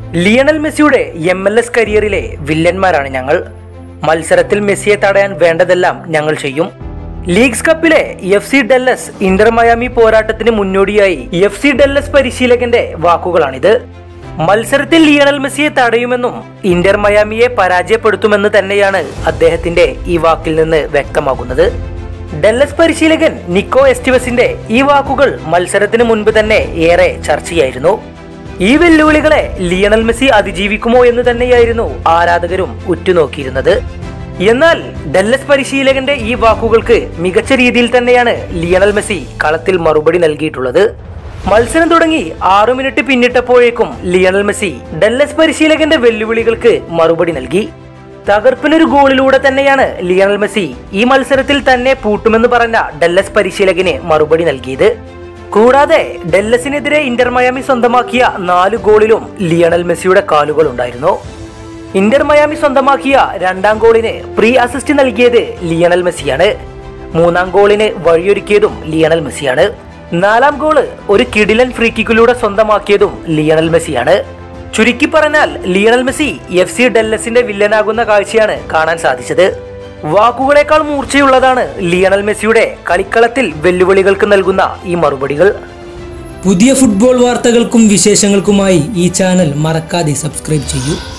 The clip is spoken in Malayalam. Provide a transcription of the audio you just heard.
ലിയണൽ മെസ്സിയുടെ MLS കരിയറിലെ വില്ലന്മാരാണ് ഞങ്ങൾ. മത്സരത്തിൽ മെസ്സിയെ തടയാൻ വേണ്ടതെല്ലാം ഞങ്ങൾ ചെയ്യും. ലീഗ്സ് കപ്പിലെ FC ഡെല്ലസ് ഇന്റർ മയാമി പോരാട്ടത്തിന് മുന്നോടിയായി FC ഡെല്ലസ് പരിശീലകന്റെ വാക്കുകളാണിത്. മത്സരത്തിൽ ലിയണൽ മെസ്സിയെ തടയുമെന്നും ഇന്റർ മയാമിയെ പരാജയപ്പെടുത്തുമെന്ന് തന്നെയാണ് അദ്ദേഹത്തിന്റെ ഈ വാക്കിൽ നിന്ന് വ്യക്തമാകുന്നത്. ഡെല്ലസ് പരിശീലകൻ നിക്കോ എസ്റ്റിവസിന്റെ ഈ വാക്കുകൾ മത്സരത്തിന് മുൻപ് തന്നെ ഏറെ ചർച്ചയായിരുന്നു. ഈ വെല്ലുവിളികളെ ലിയണൽ മെസ്സി അതിജീവിക്കുമോ എന്ന് തന്നെയായിരുന്നു ആരാധകരും ഉറ്റുനോക്കിയിരുന്നത്. എന്നാൽ ഡെല്ലസ് പരിശീലകന്റെ ഈ വാക്കുകൾക്ക് മികച്ച രീതിയിൽ തന്നെയാണ് ലിയണൽ മെസ്സി കളത്തിൽ മറുപടി നൽകിയിട്ടുള്ളത്. മത്സരം തുടങ്ങി 6 മിനിറ്റ് പിന്നിട്ടപ്പോഴേക്കും ലിയണൽ മെസ്സി ഡെല്ലസ് പരിശീലകന്റെ വെല്ലുവിളികൾക്ക് മറുപടി നൽകി. തകർപ്പിനൊരു ഗോളിലൂടെ തന്നെയാണ് ലിയണൽ മെസ്സി ഈ മത്സരത്തിൽ തന്നെ പൂട്ടുമെന്ന് പറഞ്ഞ ഡെല്ലസ് പരിശീലകന് മറുപടി നൽകിയത്. കൂടാതെ ഡെല്ലസിനെതിരെ ഇന്റർ മയാമി സ്വന്തമാക്കിയ 4 ഗോളിലും ലിയണൽ മെസ്സിയുടെ കാലുകൾ ഉണ്ടായിരുന്നു. ഇന്റർ മയാമി സ്വന്തമാക്കിയ 2ാം ഗോളിന് പ്രീ അസിസ്റ്റ് നൽകിയത് ലിയണൽ മെസ്സിയാണ്. 3ാം ഗോളിന് വഴിയൊരുക്കിയതും ലിയണൽ മെസ്സിയാണ്. 4ാം ഗോള് ഒരു കിടിലൻ ഫ്രീ കിക്കിലൂടെ സ്വന്തമാക്കിയതും ലിയണൽ മെസ്സിയാണ്. ചുരുക്കി പറഞ്ഞാൽ ലിയണൽ മെസ്സി FC ഡെല്ലസിന്റെ വില്ലനാകുന്ന കാഴ്ചയാണ് കാണാൻ സാധിച്ചത്. വാക്കുകളേക്കാൾ മൂർച്ചയുള്ളതാണ് ലിയണൽ മെസ്സിയുടെ കളിക്കളത്തിൽ വെല്ലുവിളികൾക്ക് നൽകുന്ന ഈ മറുപടികൾ. പുതിയ ഫുട്ബോൾ വാർത്തകൾക്കും വിശേഷങ്ങൾക്കുമായി ഈ ചാനൽ മറക്കാതെ സബ്സ്ക്രൈബ് ചെയ്യൂ.